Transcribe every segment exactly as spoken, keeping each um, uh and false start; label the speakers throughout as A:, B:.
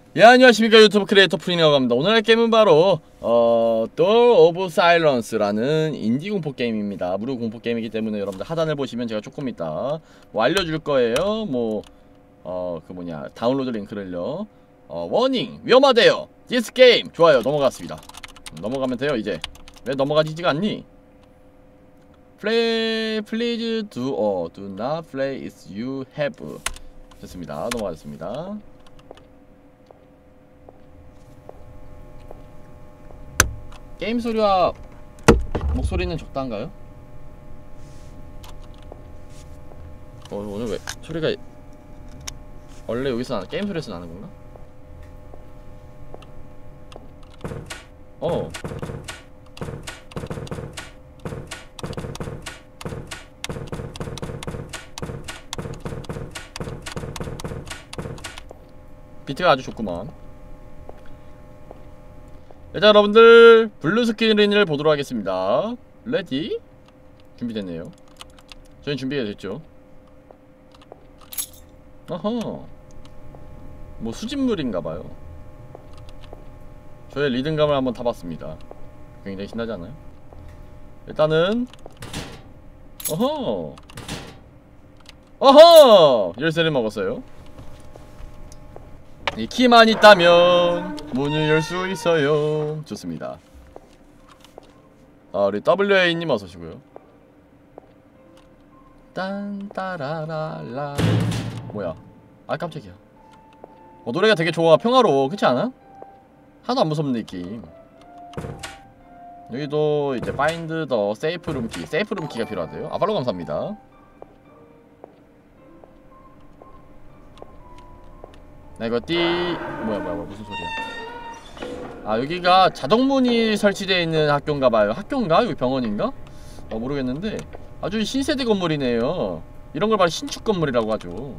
A: 예, 안녕하십니까. 유튜브 크리에이터 프리니어가 합니다. 오늘 할 게임은 바로 어... Door of Silence라는 인디 공포 게임입니다. 무료 공포 게임이기 때문에 여러분들 하단을 보시면 제가 조금 이따 뭐 알려줄 거예요. 뭐 어... 그 뭐냐 다운로드 링크를요. 어... 워닝! 위험하대요! This game! 좋아요. 넘어갔습니다. 넘어가면 돼요 이제. 왜 넘어가지지가 않니? Play, please do, 어, do not play if you have. 됐습니다. 넘어가겠습니다. 게임 소리와 목소리는 적당한가요? 어, 오늘 왜 소리가 원래 여기서 나, 게임 소리에서 나는 건가? 어. 비트가 아주 좋구만. 일단 여러분들 블루 스크린을 보도록 하겠습니다. 레디? 준비됐네요. 저희 준비가 됐죠. 어허, 뭐 수집물인가봐요. 저의 리듬감을 한번 타봤습니다. 굉장히 신나지 않아요? 일단은 어허 어허 열쇠를 먹었어요. 이 키만 있다면 문을 열 수 있어요. 좋습니다. 아, 우리 더블유에이님 어서오시고요. 딴따라라라. 뭐야? 아, 깜짝이야. 어, 노래가 되게 좋아. 평화로워. 그렇지 않아? 하나도 안 무섭네 이 게임. 여기도 이제 파인드 더 세이프 룸키, 세이프 룸키가 필요하대요. 아, 팔로우 감사합니다. 나 이거 띠... 뭐야 뭐야 뭐야 무슨 소리야. 아, 여기가 자동문이 설치되어 있는 학교인가봐요. 학교인가? 여기 병원인가? 어, 모르겠는데 아주 신세대 건물이네요. 이런걸 바로 신축 건물이라고 하죠.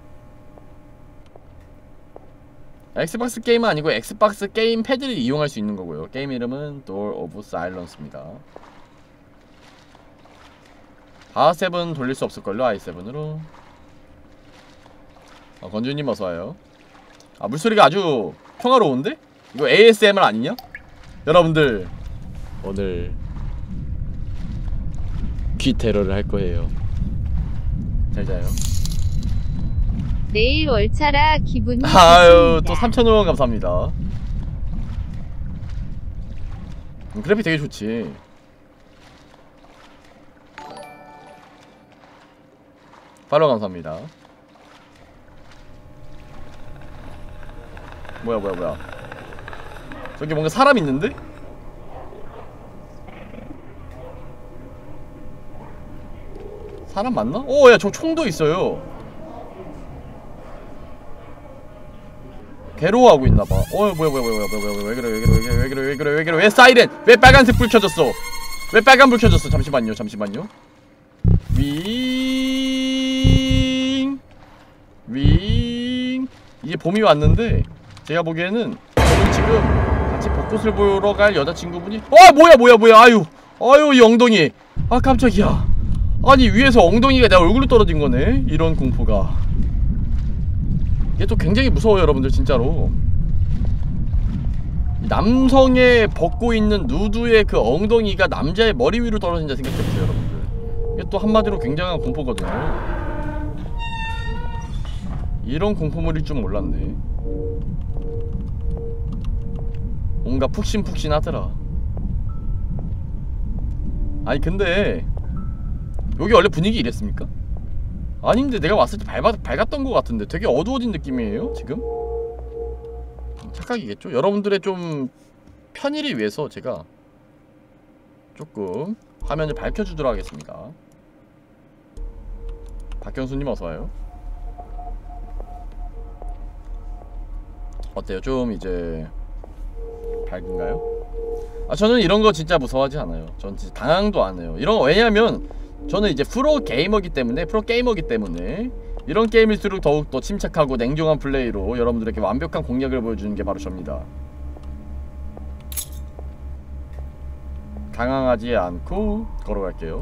A: 엑스박스 게임은 아니고 엑스박스 게임 패드를 이용할 수 있는 거고요. 게임 이름은 Door of Silence입니다. 아이 세븐 돌릴 수 없을걸요? 아이 세븐으로. 어, 건주님 어서와요. 아, 물소리가 아주 평화로운데? 이거 에이에스엠알 아니냐? 여러분들 오늘 귀 테러를 할 거예요. 잘 자요.
B: 내일 월차라 기분이
A: 아유,
B: 좋습니다.
A: 또 삼천 원 감사합니다. 음, 그래픽 되게 좋지. 팔로우 감사합니다. 뭐야 뭐야 뭐야. 저기 뭔가 사람 있는데? 사람 맞나? 오, 야, 저 총도 있어요. 괴로워하고 있나봐. 어, 뭐야 뭐야 뭐야 뭐야 뭐야 뭐야. 왜 그래 왜 그래 왜 그래 왜 그래 왜 그래 왜 그래 왜 사이렌? 왜 빨간색 불 켜졌어? 왜 빨간 불 켜졌어? 잠시만요 잠시만요. 윙 윙. 이제 봄이 왔는데 제가 보기에는 저는 지금 같이 벚꽃을 보러 갈 여자친구분이 어, 뭐야 뭐야 뭐야. 아유 아유 이 엉덩이. 아, 깜짝이야. 아니, 위에서 엉덩이가 내 얼굴로 떨어진 거네. 이런 공포가. 이게 또 굉장히 무서워요 여러분들. 진짜로 남성의 벗고 있는 누드의 그 엉덩이가 남자의 머리 위로 떨어진다 생각해보세요 여러분들. 이게 또 한마디로 굉장한 공포거든요. 이런 공포물일 줄 몰랐네. 뭔가 푹신푹신하더라. 아니 근데 여기 원래 분위기 이랬습니까? 아닌데 내가 왔을 때 밝았, 밝았던 것 같은데 되게 어두워진 느낌이에요 지금? 착각이겠죠? 여러분들의 좀 편의를 위해서 제가 조금 화면을 밝혀주도록 하겠습니다. 박경수님 어서와요. 어때요? 좀 이제 밝은가요? 아, 저는 이런거 진짜 무서워하지 않아요. 전 진짜 당황도 안해요. 이런 거 왜냐면 저는 이제 프로 게이머기 때문에 프로 게이머기 때문에 이런 게임일수록 더욱더 침착하고 냉정한 플레이로 여러분들에게 완벽한 공략을 보여주는 게 바로 접니다. 당황하지 않고 걸어갈게요.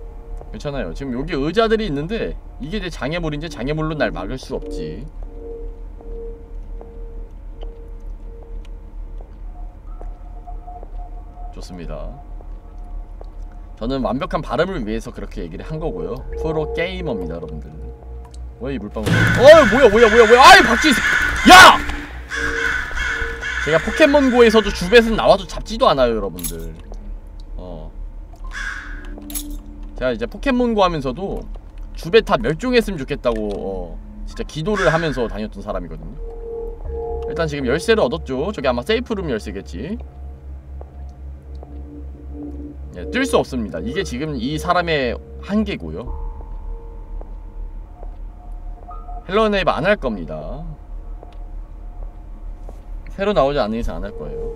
A: 괜찮아요. 지금 여기 의자들이 있는데 이게 내 장애물인지 장애물로 날 막을 수 없지. 좋습니다. 저는 완벽한 발음을 위해서 그렇게 얘기를 한 거고요. 프로 게이머입니다, 여러분들. 왜 이 물방울? 어, 뭐야, 뭐야, 뭐야, 뭐야! 아이, 박쥐! 야! 제가 포켓몬고에서도 주벳은 나와도 잡지도 않아요, 여러분들. 어. 제가 이제 포켓몬고 하면서도 주벳 다 멸종했으면 좋겠다고 어, 진짜 기도를 하면서 다녔던 사람이거든요. 일단 지금 열쇠를 얻었죠. 저게 아마 세이프룸 열쇠겠지. 예, 뜰 수 없습니다. 이게 지금 이 사람의 한계고요. 헬로네이브 안 할 겁니다. 새로 나오지 않는 이상 안 할 거예요.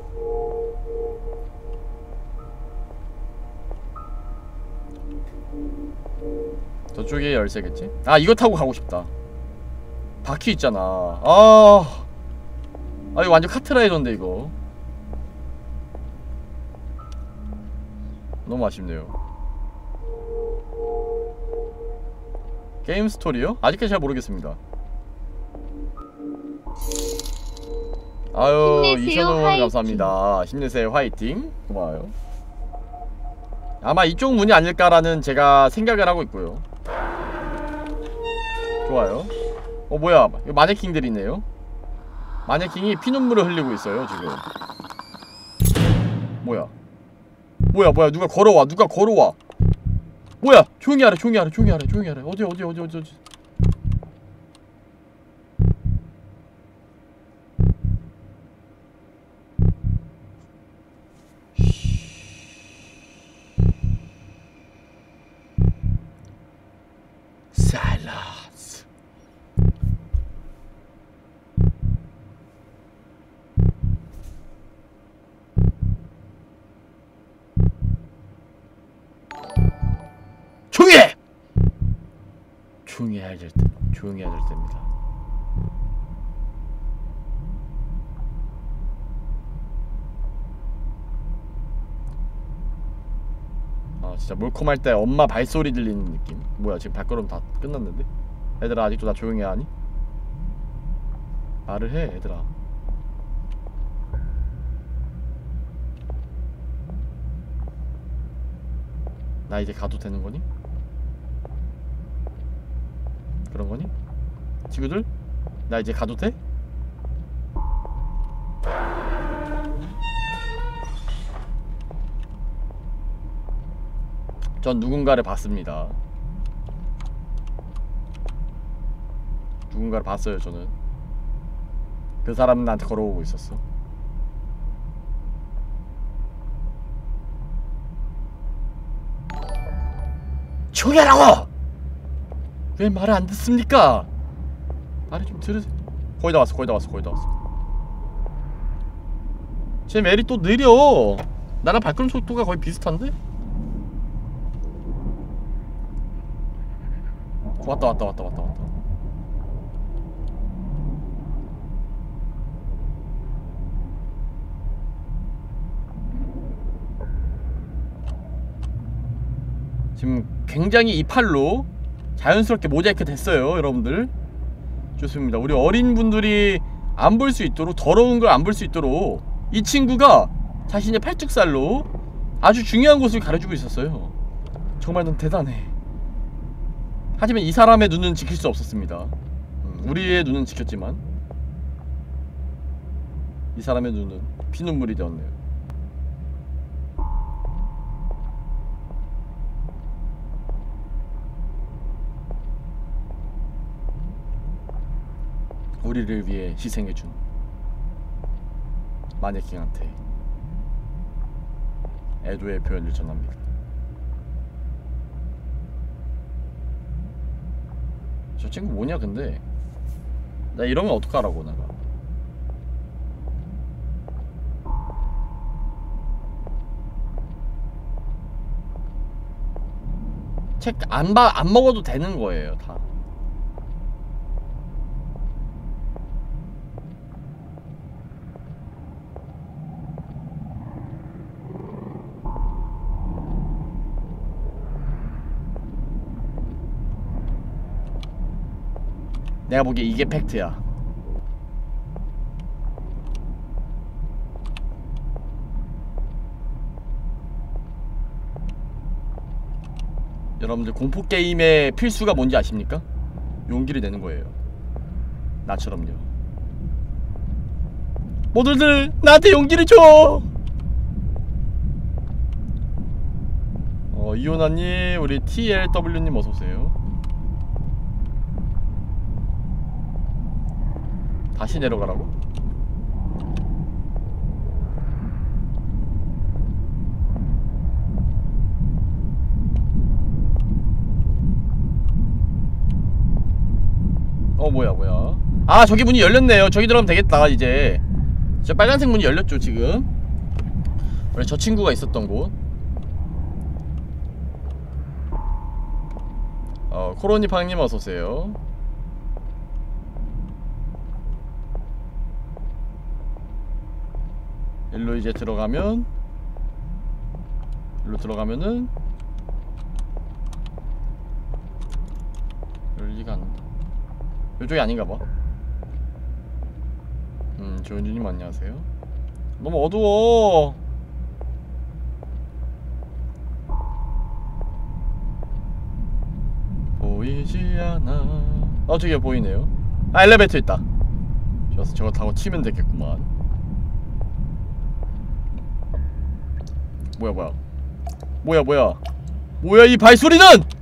A: 저쪽에 열쇠겠지? 아, 이거 타고 가고 싶다. 바퀴 있잖아. 아, 아 이거 완전 카트라이더인데 이거. 너무 아쉽네요. 게임 스토리요? 아직까지 잘 모르겠습니다. 아유, 이천 원 감사합니다. 힘내세요, 화이팅. 고마워요. 아마 이쪽 문이 아닐까라는 제가 생각을 하고 있고요. 좋아요. 어, 뭐야, 이거 마네킹들이 있네요. 마네킹이 피눈물을 흘리고 있어요, 지금. 뭐야, 뭐야, 뭐야, 누가 걸어와, 누가 걸어와. 뭐야, 조용히 하래, 조용히 하래, 조용히 하래, 조용히 하래. 어디, 어디, 어디, 어디, 어디. Silence. 조용히 해! 조용히 해야 될 때, 조용히 해야 될 때입니다. 아, 진짜 몰콤할 때 엄마 발소리 들리는 느낌. 뭐야, 지금 발걸음 다 끝났는데? 얘들아, 아직도 나 조용히 하니? 말을 해, 얘들아. 나 이제 가도 되는 거니? 그런 거니? 친구들? 나 이제 가도 돼? 전 누군가를 봤습니다. 누군가를 봤어요, 저는. 그 사람은 나한테 걸어오고 있었어. 조용히 하라고! 왜 말을 안 듣습니까? 말을 좀 들으세요. 거의 다 왔어, 거의 다 왔어, 거의 다 왔어. 쟤 멜이 또 느려. 나랑 발걸음 속도가 거의 비슷한데? 왔다, 왔다, 왔다, 왔다, 왔다. 지금 굉장히 이 팔로 자연스럽게 모자이크 됐어요, 여러분들. 좋습니다. 우리 어린 분들이 안 볼 수 있도록, 더러운 걸 안 볼 수 있도록 이 친구가 자신의 팔뚝살로 아주 중요한 곳을 가려주고 있었어요. 정말 넌 대단해. 하지만 이 사람의 눈은 지킬 수 없었습니다. 음, 우리의 눈은 지켰지만 이 사람의 눈은 피눈물이 되었네요. 우리를 위해 희생해준 마네킹한테 애도의 표현을 전합니다. 저 친구 뭐냐 근데? 나 이러면 어떡하라고 내가. 책 안 봐, 안 먹어도 되는 거예요 다. 내가 보기에 이게 팩트야. 여러분들 공포게임의 필수가 뭔지 아십니까? 용기를 내는 거예요. 나처럼요. 모두들 나한테 용기를 줘! 어, 이오나님, 우리 티엘더블유님 어서오세요. 다시 내려가라고? 어 뭐야 뭐야. 아 저기 문이 열렸네요. 저기 들어가면 되겠다. 이제 저 빨간색 문이 열렸죠 지금. 원래 저 친구가 있었던 곳. 어 코로니팡님 어서오세요. 일로 이제 들어가면, 일로 들어가면은 열리가 않는다. 요쪽이 아닌가봐. 음 조은주님 안녕하세요. 너무 어두워. 보이지 않아. 어 저기 보이네요. 아 엘리베이터 있다. 좋았어. 저거 타고 치면 되겠구만. 뭐야 뭐야 뭐야 뭐야 뭐야 이 발소리는!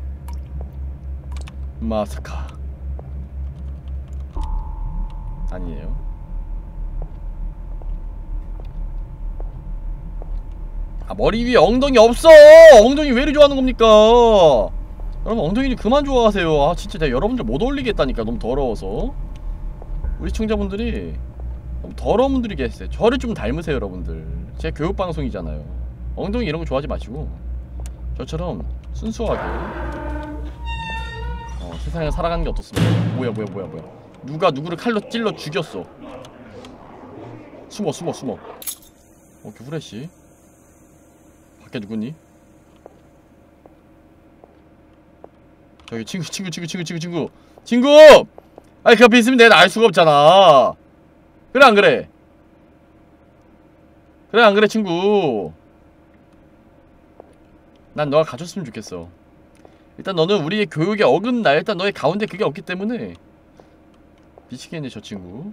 A: 마스카 아니에요. 아 머리 위에 엉덩이 없어! 엉덩이 왜 이리 좋아하는 겁니까? 여러분 엉덩이 그만 좋아하세요. 아 진짜 내가 여러분들 못 어울리겠다니까. 너무 더러워서. 우리 시청자분들이 너무 더러운 분들이 계세요. 저를 좀 닮으세요 여러분들. 제 교육방송이잖아요. 엉덩이 이런거 좋아하지 마시고 저처럼 순수하게 어, 세상을 살아가는 게 어떻습니까? 뭐야 뭐야 뭐야 뭐야 누가 누구를 칼로 찔러 죽였어. 숨어 숨어 숨어. 오케이 후레쉬. 밖에 누구니? 저기 친구 친구 친구 친구 친구 친구 친구! 아니 그 앞에 있으면 내가 알 수가 없잖아. 그래 안 그래? 그래 안 그래 친구? 난 너가 가졌으면 좋겠어. 일단 너는 우리의 교육에 어긋나. 일단 너의 가운데 그게 없기 때문에. 미치겠네 저 친구.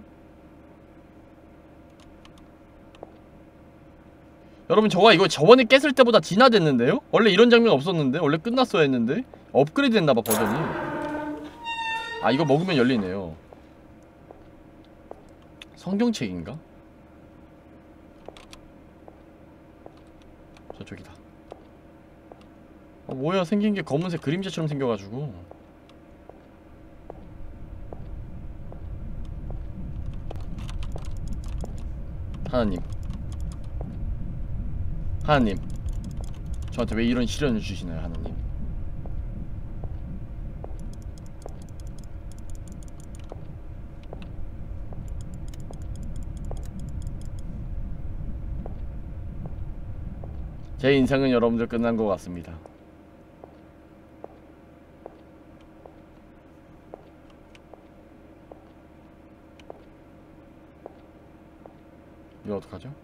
A: 여러분 저거 이거 저번에 깼을 때보다 진화됐는데요? 원래 이런 장면 없었는데? 원래 끝났어야 했는데? 업그레이드 됐나봐 버전이. 아 이거 먹으면 열리네요. 성경책인가? 저쪽이다. 어, 뭐야 생긴게 검은색 그림자처럼 생겨가지고. 하나님 하나님 저한테 왜 이런 시련을 주시나요 하나님. 제 인생은 여러분들 끝난 것 같습니다. 이거 어떡하죠?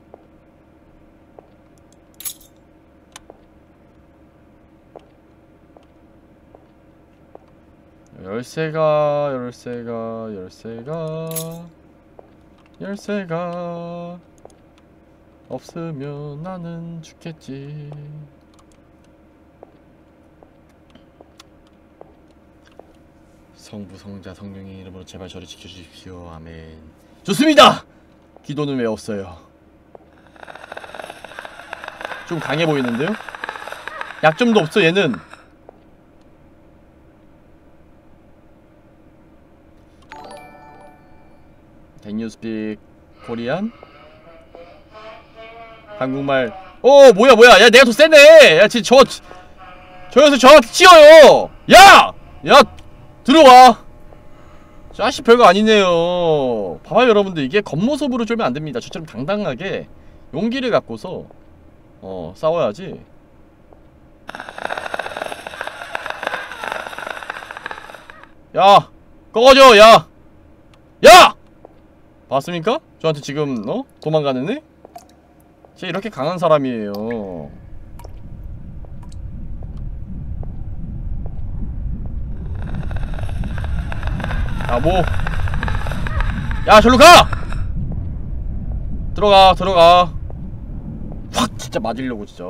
A: 열쇠가 열쇠가 열쇠가 열쇠가 없으면 나는 죽겠지. 성부 성자 성령의 이름으로 제발 저를 지켜주십시오. 아멘. 좋습니다! 기도는 왜 없어요? 좀 강해 보이는데요? 약점도 없어 얘는. Can you speak Korean? 한국말. 어 뭐야 뭐야 야 내가 더 세네. 야 지 저 저 녀석 저한테 치어요. 야! 야 들어와. 자식 별거 아니네요. 봐봐요 여러분들 이게 겉모습으로 쫄면 안됩니다. 저처럼 당당하게 용기를 갖고서 어 싸워야지. 야 꺼져 야 야! 봤습니까? 저한테 지금 어? 도망가는 애? 제가 이렇게 강한 사람이에요. 아 뭐 야 절로 가! 들어가 들어가 확 진짜 맞으려고 진짜.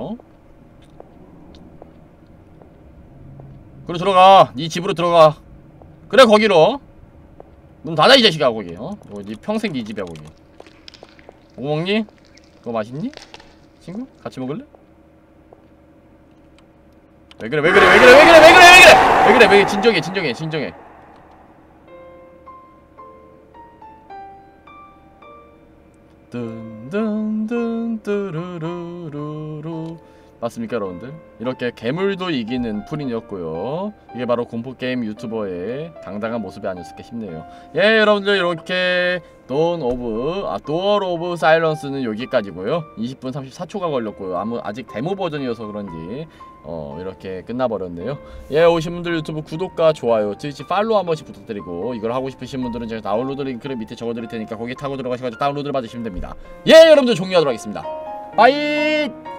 A: 그래 들어가 네 집으로 들어가. 그래 거기로 문 닫아 이 자식아. 거기 어? 이거 네 평생 네 집이야 거기. 뭐 먹니? 그거 맛있니? 친구? 같이 먹을래? 왜 그래 왜 그래 왜 그래 왜 그래 왜 그래 왜 그래 왜 그래 왜 그래 진정해 진정해 진정해. 든든든 뚜루루루루 맞습니까 여러분들? 이렇게 괴물도 이기는 프린이었고요. 이게 바로 공포게임 유튜버의 당당한 모습이 아니었을까 싶네요. 예 여러분들 이렇게 돈 오브 아 도어 오브 사일런스는 여기까지고요. 이십 분 삼십사 초가 걸렸고요. 아무 아직 데모 버전이어서 그런지 어 이렇게 끝나버렸네요. 예 오신 분들 유튜브 구독과 좋아요 트위치 팔로우 한 번씩 부탁드리고 이걸 하고 싶으신 분들은 제가 다운로드 링크를 밑에 적어드릴 테니까 거기 타고 들어가셔가지고 다운로드를 받으시면 됩니다. 예 여러분들 종료하도록 하겠습니다. 빠이.